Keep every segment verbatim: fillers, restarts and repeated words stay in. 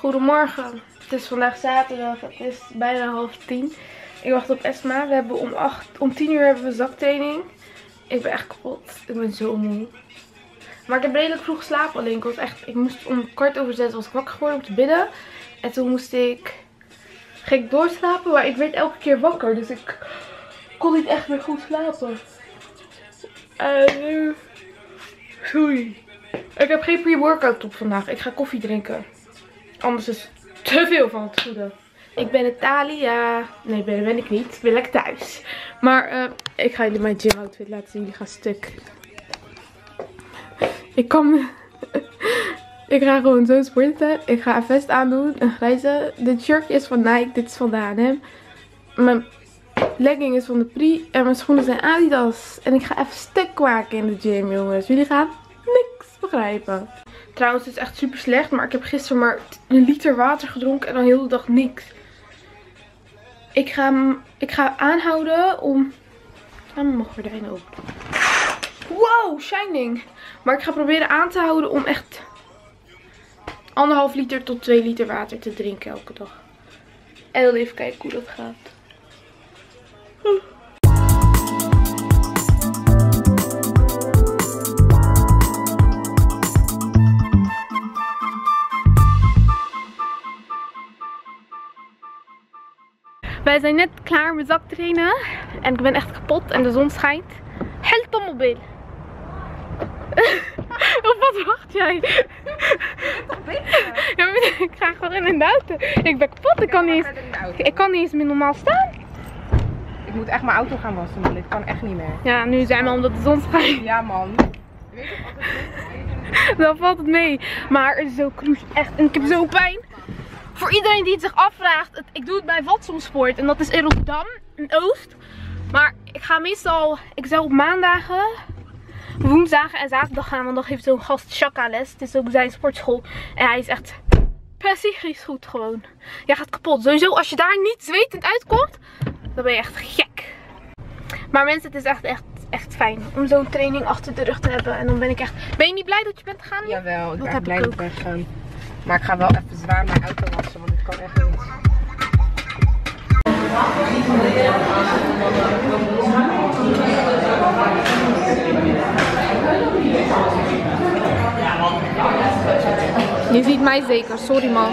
Goedemorgen. Het is vandaag zaterdag. Het is bijna half tien. Ik wacht op Esma. We hebben om, acht, om tien uur hebben we zaktraining. Ik ben echt kapot. Ik ben zo moe. Maar ik heb redelijk vroeg geslapen alleen. Ik, was echt, ik moest om kwart over zes was ik wakker geworden om te bidden. En toen moest ik... ging ik doorslapen. Maar ik werd elke keer wakker. Dus ik kon niet echt meer goed slapen. En nu... Sorry. Ik heb geen pre-workout op vandaag. Ik ga koffie drinken. Anders is het te veel van het goede. Ik ben Natalia. Nee, ben, ben ik niet. Ik ben lekker thuis. Maar uh, ik ga jullie mijn gym outfit laten zien. Jullie gaan stuk. Ik kan... ik ga gewoon zo sporten. Ik ga een vest aandoen. Een grijze. Dit shirt is van Nike. Dit is van de H en M. Mijn legging is van de Pri. En mijn schoenen zijn Adidas. En ik ga even stuk maken in de gym, jongens. Jullie gaan niks begrijpen. Trouwens, het is echt super slecht. Maar ik heb gisteren maar een liter water gedronken. En dan heel de dag niks. Ik ga, ik ga aanhouden om... Ga mijn gordijnen open. Wow, shining. Maar ik ga proberen aan te houden om echt anderhalf liter tot twee liter water te drinken elke dag. En dan even kijken hoe dat gaat. Wij zijn net klaar met zaktrainen. En ik ben echt kapot en de zon schijnt. Help de mobiel. Op wat wacht jij? Ja, maar ik ga gewoon in de auto. Ik ben kapot. Ik kan niet eens, ik kan niet eens meer normaal staan. Ik moet echt mijn auto gaan wassen, man. Dit kan echt niet meer. Ja, nu zijn we omdat de zon schijnt. Ja, man. Weet je wat? Dan valt het mee. Maar het is zo cruise. Echt. En ik heb zo pijn. Voor iedereen die het zich afvraagt. Het, ik doe het bij Watsomsport. En dat is in Rotterdam. In Oost. Maar ik ga meestal. Ik zou op maandagen, woensdagen en zaterdag gaan. Want dan geeft zo'n gast Shaka les. Het is ook zijn sportschool. En hij is echt psychisch goed gewoon. Jij gaat kapot. Sowieso als je daar niet zwetend uitkomt. Dan ben je echt gek. Maar mensen, het is echt echt, echt fijn om zo'n training achter de rug te hebben. En dan ben ik echt... Ben je niet blij dat je bent gegaan? Jawel, ik dat ben blij dat ik ben gegaan. Maar ik ga wel even zwaar mijn auto wassen, want dit kan echt niet. Je ziet mij zeker, sorry man.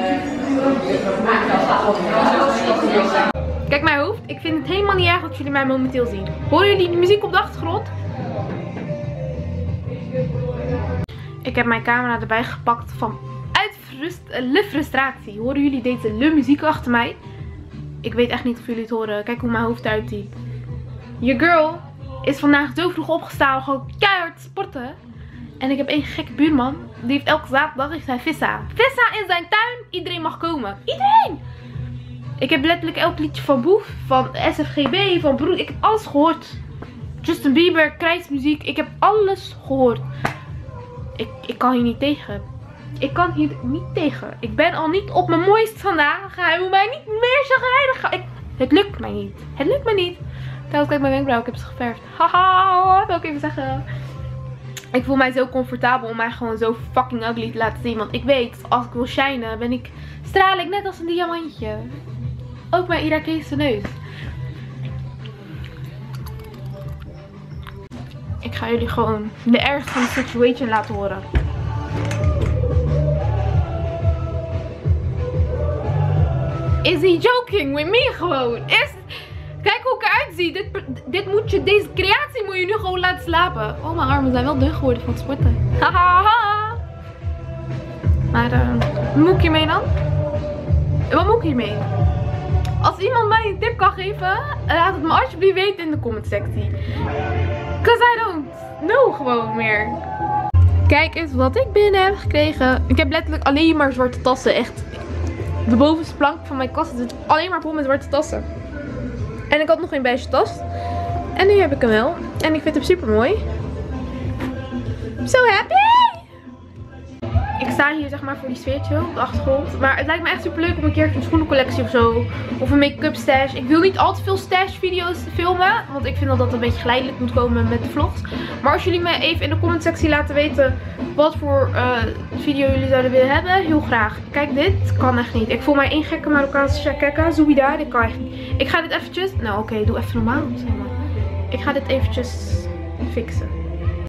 Kijk mijn hoofd, ik vind het helemaal niet erg dat jullie mij momenteel zien. Horen jullie die muziek op de achtergrond? Ik heb mijn camera erbij gepakt van uit frust, le frustratie. Horen jullie deze le muziek achter mij? Ik weet echt niet of jullie het horen. Kijk hoe mijn hoofd eruit ziet. Je girl is vandaag zo vroeg opgestaan, gewoon keihard sporten. En ik heb één gekke buurman. Die heeft elke zaterdag heeft hij vissa. Vissa in zijn tuin. Iedereen mag komen. Iedereen! Ik heb letterlijk elk liedje van Boef, van S F G B, van Broer. Ik heb alles gehoord. Justin Bieber, krijgsmuziek. Ik heb alles gehoord. Ik, ik kan hier niet tegen. Ik kan hier niet tegen. Ik ben al niet op mijn mooist vandaag. Hij moet mij niet meer chagrijnig gaan. Ik, het lukt mij niet. Het lukt mij niet. Trouwens, kijk mijn wenkbrauw. Ik heb ze geverfd. Haha, dat wil ik even zeggen. Ik voel mij zo comfortabel om mij gewoon zo fucking ugly te laten zien. Want ik weet, als ik wil shinen, ben ik, straal ik net als een diamantje. Ook mijn Irakese neus. Ik ga jullie gewoon de ergste van de situation laten horen. Is he joking with me gewoon? Is... Kijk hoe ik eruit zie. Dit, dit moet je, deze creatie moet je nu gewoon laten slapen. Oh, mijn armen zijn wel dun geworden van het sporten. Hahaha. Maar uh, wat moet ik hiermee dan? Wat moet ik hiermee? Als iemand mij een tip kan geven, laat het me alsjeblieft weten in de comment sectie. Cause I don't know gewoon meer. Kijk eens wat ik binnen heb gekregen. Ik heb letterlijk alleen maar zwarte tassen. Echt. De bovenste plank van mijn kast zit alleen maar vol met zwarte tassen. En ik had nog geen beige tas. En nu heb ik hem wel. En ik vind hem super mooi. I'm so happy! Ik sta hier zeg maar voor die sfeertje op de achtergrond. Maar het lijkt me echt super leuk om een keertje een schoenencollectie of zo. Of een make-up stash. Ik wil niet al te veel stash video's filmen. Want ik vind dat dat een beetje geleidelijk moet komen met de vlogs. Maar als jullie me even in de comment sectie laten weten wat voor uh, video jullie zouden willen hebben. Heel graag. Kijk, dit kan echt niet. Ik voel mij één gekke Marokkaanse shakeka. Zoeida, dit kan echt niet. Ik ga dit eventjes... Nou oké, okay, doe even normaal. Zeg maar. Ik ga dit eventjes fixen.